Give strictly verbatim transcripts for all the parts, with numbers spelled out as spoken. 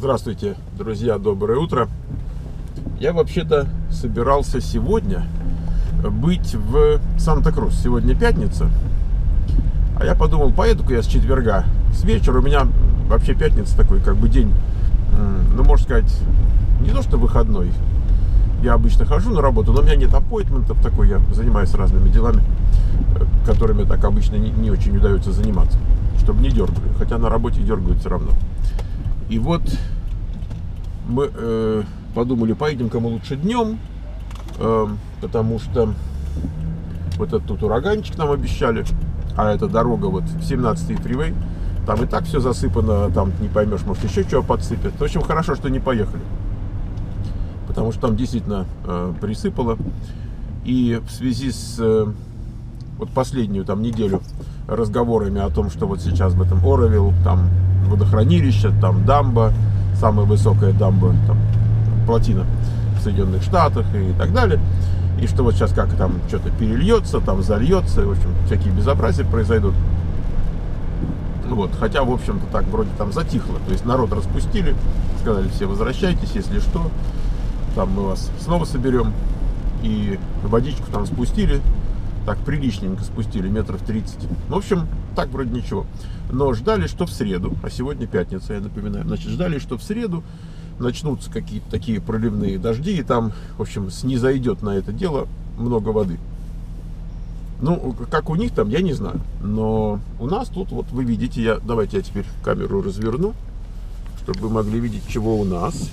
Здравствуйте, друзья, доброе утро. Я вообще-то собирался сегодня быть в Санта-Крус. Сегодня пятница. А я подумал, поеду-ка я с четверга. С вечера у меня вообще пятница такой, как бы день, ну, можно сказать, не то что выходной. Я обычно хожу на работу, но у меня нет аппоинтментов такой. Я занимаюсь разными делами, которыми так обычно не, не очень удается заниматься, чтобы не дергали. Хотя на работе дергают все равно. И вот мы э, подумали, поедем-ка мы лучше днем, э, потому что вот этот тут ураганчик нам обещали, а эта дорога вот в семнадцатый фривей, там и так все засыпано, там не поймешь, может еще чего подсыпят. В общем, хорошо, что не поехали, потому что там действительно э, присыпало. И в связи с э, вот последнюю там неделю разговорами о том, что вот сейчас в этом Оровилл, там водохранилище, там дамба, самая высокая дамба, там плотина в Соединенных Штатах и так далее. И что вот сейчас как там что-то перельется, там зальется, в общем, всякие безобразия произойдут. Вот, хотя, в общем-то, так вроде там затихло. То есть народ распустили, сказали, все возвращайтесь, если что, там мы вас снова соберем. И водичку там спустили, так приличненько спустили, метров тридцать. В общем, так вроде ничего. Но ждали, что в среду, а сегодня пятница, я напоминаю, значит, ждали, что в среду начнутся какие-то такие проливные дожди, и там, в общем, снизойдет на это дело много воды. Ну, как у них там, я не знаю. Но у нас тут, вот вы видите, я, давайте я теперь камеру разверну, чтобы вы могли видеть, чего у нас.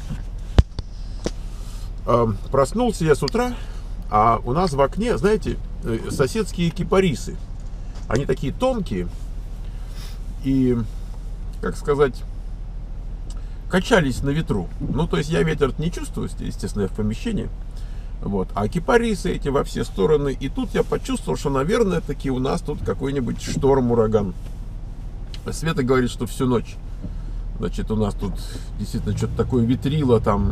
Проснулся я с утра, а у нас в окне, знаете, соседские кипарисы. Они такие тонкие и, как сказать, качались на ветру. Ну, то есть я ветер не чувствую, естественно, я в помещении. Вот. А кипарисы эти во все стороны. И тут я почувствовал, что, наверное, таки у нас тут какой-нибудь шторм-ураган. Света говорит, что всю ночь. Значит, у нас тут действительно что-то такое ветрило там,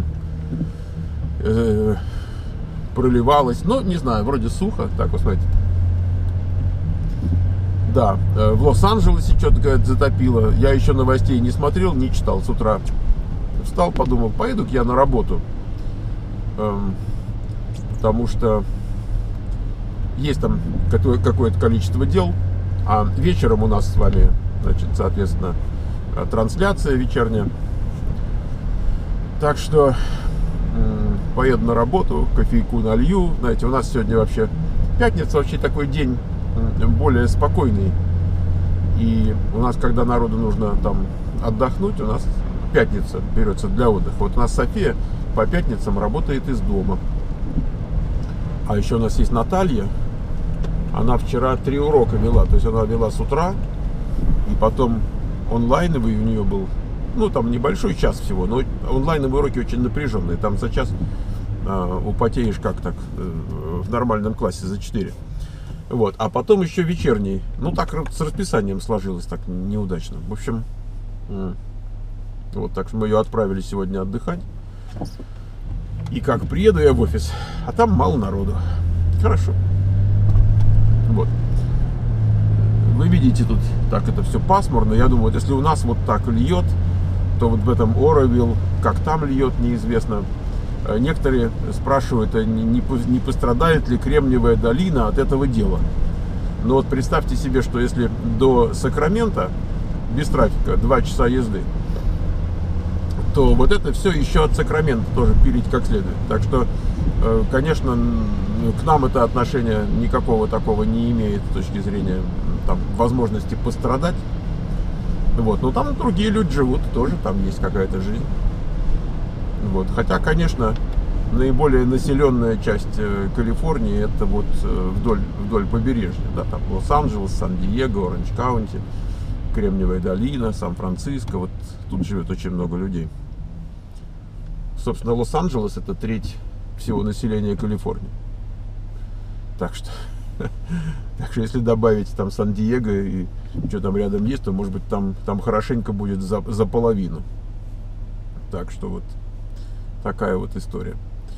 э, проливалось. Ну, не знаю, вроде сухо. Так, вот смотрите. Да, в Лос-Анджелесе что-то, говорят, затопило. Я еще новостей не смотрел, не читал с утра. Встал, подумал, поеду-ка я на работу. Эм, потому что есть там какое-то количество дел. А вечером у нас с вами, значит, соответственно, трансляция вечерняя. Так что эм, поеду на работу, кофейку налью. Знаете, у нас сегодня вообще пятница, вообще такой день более спокойный. И у нас, когда народу нужно там отдохнуть, у нас пятница берется для отдыха. Вот у нас София по пятницам работает из дома. А еще у нас есть Наталья. Она вчера три урока вела. То есть она вела с утра, и потом онлайновый у нее был, ну там небольшой час всего, но онлайновые уроки очень напряженные. Там за час э, употеешь как так э, в нормальном классе за четыре. Вот, а потом еще вечерний. Ну, так с расписанием сложилось так неудачно. В общем, вот так что мы ее отправили сегодня отдыхать. И как приеду я в офис, а там мало народу. Хорошо. Вот. Вы видите, тут так это все пасмурно. Я думаю, вот если у нас вот так льет, то вот в этом Оровилл, как там льет, неизвестно. Некоторые спрашивают, не пострадает ли Кремниевая долина от этого дела. Но вот представьте себе, что если до Сакрамента без трафика два часа езды, то вот это все еще от Сакрамента тоже пилить как следует. Так что, конечно, к нам это отношение никакого такого не имеет с точки зрения там, возможности пострадать. Вот. Но там другие люди живут, тоже там есть какая-то жизнь. Вот. Хотя, конечно, наиболее населенная часть Калифорнии это вот вдоль, вдоль побережья. Да, там Лос-Анджелес, Сан-Диего, Оранж-Каунти, Кремниевая долина, Сан-Франциско. Вот тут живет очень много людей. Собственно, Лос-Анджелес это треть всего населения Калифорнии. Так что, так что если добавить там Сан-Диего и что там рядом есть, то может быть там, там хорошенько будет за, за половину. Так что вот такая вот история.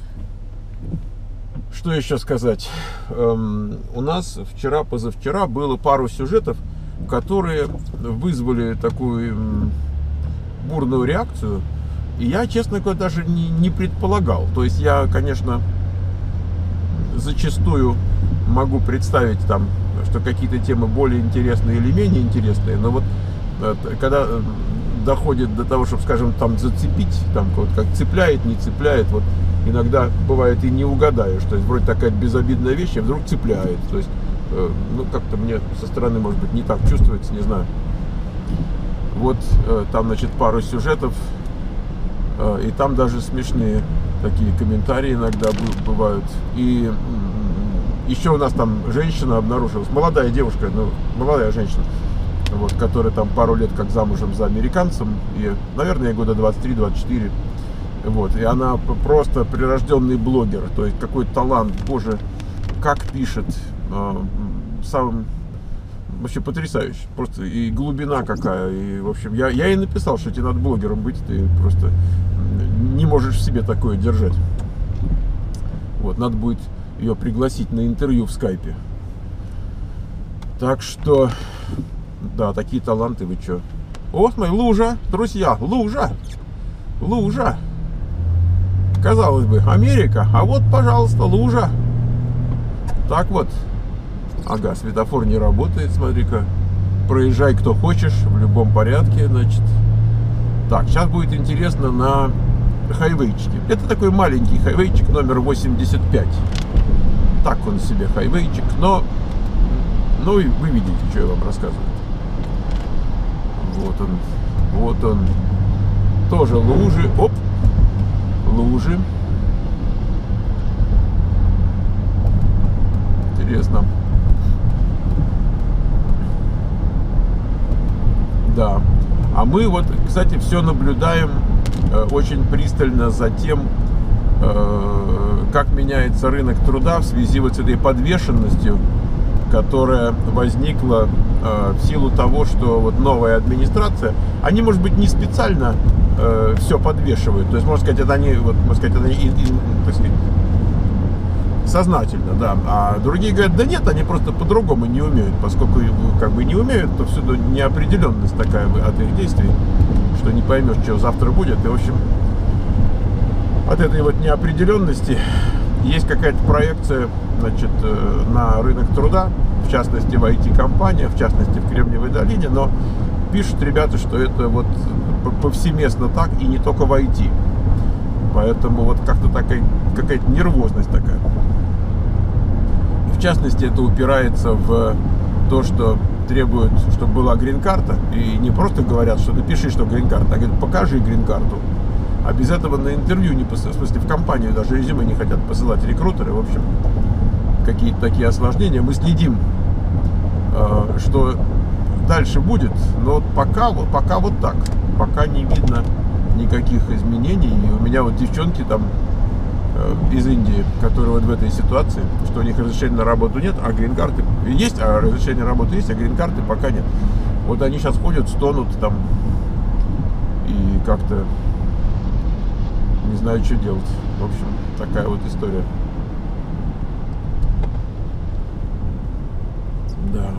Что еще сказать? Эм, у нас вчера-позавчера было пару сюжетов, которые вызвали такую бурную реакцию. И я, честно говоря, даже не, не предполагал. То есть я, конечно, зачастую могу представить там, что какие-то темы более интересные или менее интересные, но вот когда доходит до того, чтобы, скажем, там зацепить, там вот как цепляет, не цепляет, вот иногда бывает и не угадаешь, то есть вроде такая безобидная вещь, а вдруг цепляет, то есть, ну, как-то мне со стороны, может быть, не так чувствуется, не знаю. Вот там, значит, пару сюжетов, и там даже смешные такие комментарии иногда бывают. И еще у нас там женщина обнаружилась, молодая девушка, ну, молодая женщина, вот, которая там пару лет как замужем за американцем, и, наверное, ей года двадцать три двадцать четыре. Вот, и она просто прирожденный блогер, то есть какой талант, боже, как пишет, э, сам вообще потрясающе, просто и глубина какая, и, в общем, я, я ей написал, что тебе надо блогером быть, ты просто не можешь в себе такое держать. Вот, надо будет ее пригласить на интервью в скайпе. Так что, да, такие таланты, вы что? О, смотри, лужа, друзья, лужа, лужа. Казалось бы, Америка, а вот, пожалуйста, лужа. Так вот. Ага, светофор не работает, смотри-ка. Проезжай, кто хочешь, в любом порядке, значит. Так, сейчас будет интересно на хайвейчике. Это такой маленький хайвейчик номер восемьдесят пять. Так он себе хайвейчик, но... Ну и вы видите, что я вам рассказываю. Вот он, вот он. Тоже лужи, оп. Лужи. Интересно. Да. А мы вот, кстати, все наблюдаем э, очень пристально за тем, э, как меняется рынок труда в связи вот с этой подвешенностью, которая возникла э, в силу того, что вот новая администрация, они, может быть, не специально э, все подвешивают, то есть, можно сказать, это они, вот, можно сказать, это они, и, и, так сказать, сознательно, да, а другие говорят, да нет, они просто по-другому не умеют, поскольку как бы не умеют, то всюду неопределенность такая от их действий, что не поймешь, что завтра будет, и, в общем, от этой вот неопределенности есть какая-то проекция, значит, на рынок труда, в частности в ай ти-компаниях, в частности в Кремниевой долине, но пишут ребята, что это вот повсеместно так и не только в ай ти. Поэтому вот как-то такая какая-то нервозность такая. В частности, это упирается в то, что требуют, чтобы была грин-карта. И не просто говорят, что напиши, что грин-карта, а говорят, покажи грин-карту. А без этого на интервью не посылают, в смысле в компанию даже резюме не хотят посылать рекрутеры. В общем, какие-то такие осложнения. Мы следим, что дальше будет, но пока, пока вот так. Пока не видно никаких изменений. И у меня вот девчонки там из Индии, которые вот в этой ситуации, что у них разрешения на работу нет, а грин-карты есть, а разрешение на работу есть, а грин-карты пока нет. Вот они сейчас ходят, стонут там и как-то не знаю, что делать. В общем, такая вот история. Да.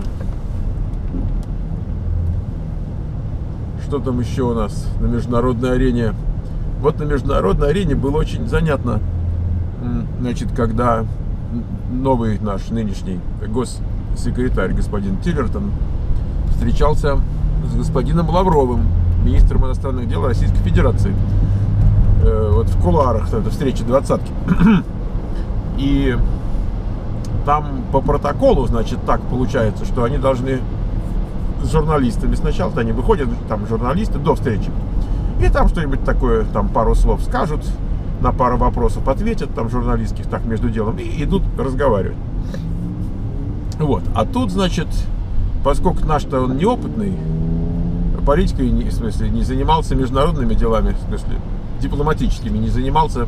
Что там еще у нас на международной арене? Вот на международной арене было очень занятно, значит, когда новый наш нынешний госсекретарь господин Тиллертон встречался с господином Лавровым, министром иностранных дел Российской Федерации, вот в кулуарах этой встречи двадцатки. И там по протоколу, значит, так получается, что они должны с журналистами сначала, они выходят, там журналисты до встречи, и там что-нибудь такое, там пару слов скажут, на пару вопросов ответят, там журналистских, так между делом, и идут разговаривать. Вот, а тут, значит, поскольку наш-то он неопытный, политикой, в смысле, не занимался международными делами, в смысле, дипломатическими, не занимался.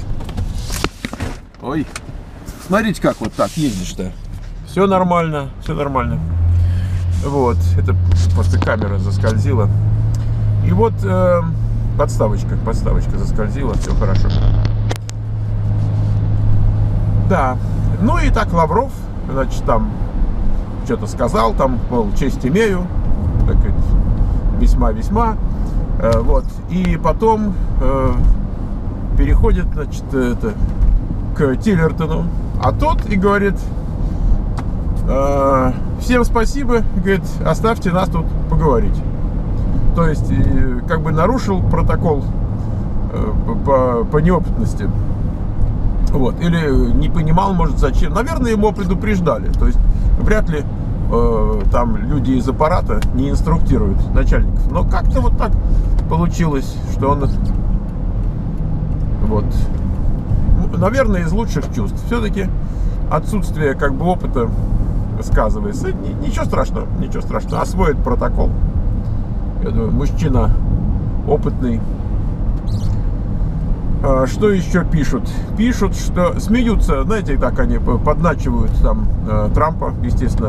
Ой, смотрите, как вот так ездишь-то. Все нормально, все нормально. Вот, это просто камера заскользила. И вот э, подставочка, подставочка заскользила, все хорошо. Да, ну и так Лавров, значит, там что-то сказал, там, мол, честь имею, так сказать, весьма-весьма. Вот. И потом э, переходит, значит, это, к Тиллертону. А тот и говорит: э, всем спасибо, говорит, оставьте нас тут поговорить. То есть, э, как бы нарушил протокол э, по, по неопытности. Вот. Или не понимал, может, зачем. Наверное, его предупреждали. То есть, вряд ли э, там люди из аппарата не инструктируют начальников. Но как-то вот так получилось, что он, вот, наверное, из лучших чувств. Все-таки отсутствие как бы опыта сказывается. Ничего страшного, ничего страшного. Освоит протокол. Я думаю, мужчина опытный. Что еще пишут? Пишут, что смеются, знаете, так они подначивают там Трампа, естественно.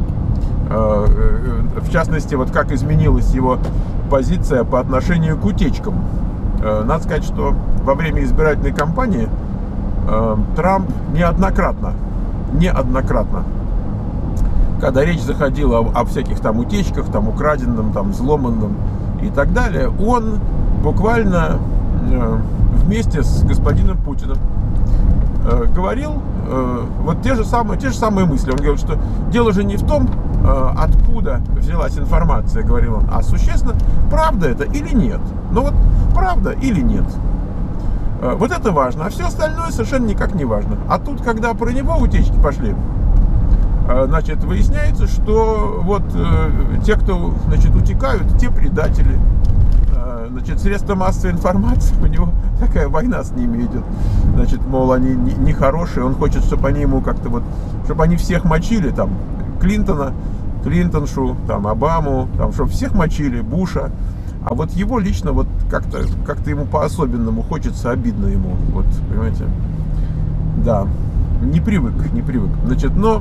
В частности, вот как изменилась его позиция по отношению к утечкам. Надо сказать, что во время избирательной кампании Трамп неоднократно, неоднократно, когда речь заходила о, о всяких там утечках, там украденном, там взломанном и так далее, он буквально вместе с господином Путиным э, говорил э, вот те же самые, те же самые мысли. Он говорил, что дело же не в том, э, откуда взялась информация, говорил он, а существенно, правда это или нет. Ну вот, правда или нет. Э, вот это важно, а все остальное совершенно никак не важно. А тут, когда про него утечки пошли, э, значит, выясняется, что вот э, те, кто, значит, утекают, те предатели. Значит, средства массовой информации, у него такая война с ними идет. Значит, мол, они нехорошие, он хочет, чтобы они ему как-то вот, чтобы они всех мочили, там, Клинтона, Клинтоншу, там, Обаму, там, чтобы всех мочили, Буша. А вот его лично вот как-то, как-то ему по-особенному хочется, обидно ему, вот, понимаете. Да, не привык, не привык. Значит, но...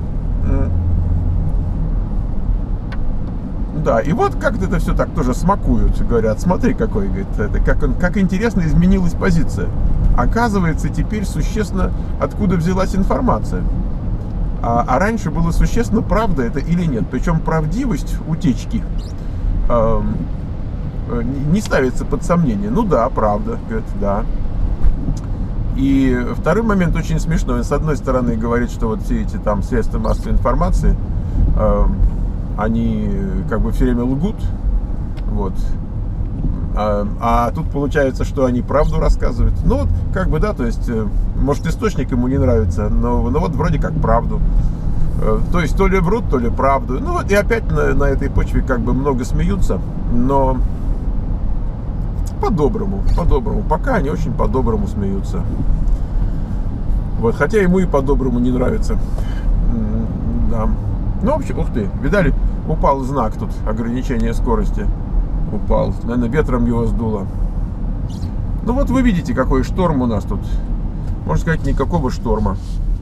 Да, и вот как-то это все так тоже смакуют, говорят, смотри, какой, говорит, это, как, он, как интересно изменилась позиция. Оказывается, теперь существенно, откуда взялась информация. А, а раньше было существенно, правда это или нет. Причем правдивость утечки э, не ставится под сомнение. Ну да, правда, говорит, да. И второй момент очень смешной. С одной стороны говорит, что вот все эти там средства массовой информации, э, они как бы все время лгут, вот, а, а тут получается, что они правду рассказывают. Ну вот, как бы, да, то есть, может, источник ему не нравится, но, но вот вроде как правду. То есть, то ли врут, то ли правду. Ну вот, и опять на, на этой почве как бы много смеются, но по-доброму, по-доброму. Пока они очень по-доброму смеются. Вот, хотя ему и по-доброму не нравится. Да. Ну, в общем, ух ты, видали, упал знак тут, ограничение скорости. Упал, наверное, ветром его сдуло. Ну вот вы видите, какой шторм у нас тут. Можно сказать, никакого шторма.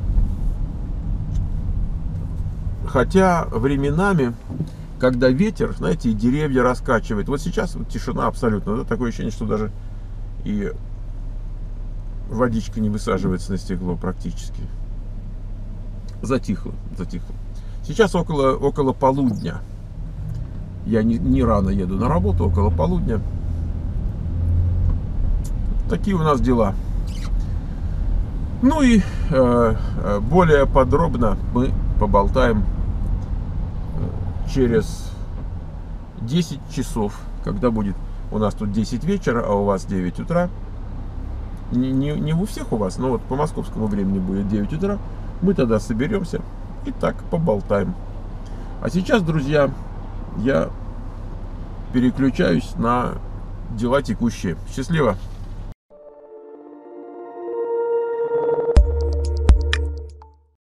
Хотя временами, когда ветер, знаете, и деревья раскачивает. Вот сейчас вот тишина абсолютно. Да, такое ощущение, что даже и водичка не высаживается на стекло практически. Затихло, затихло. Сейчас около, около полудня. Я не, не рано еду на работу, около полудня. Такие у нас дела. Ну и э, более подробно мы поболтаем через десять часов, когда будет у нас тут десять вечера, а у вас девять утра. Не, не, не у всех у вас, но вот по московскому времени будет девять утра. Мы тогда соберемся и так поболтаем. А сейчас, друзья, я переключаюсь на дела текущие. Счастливо!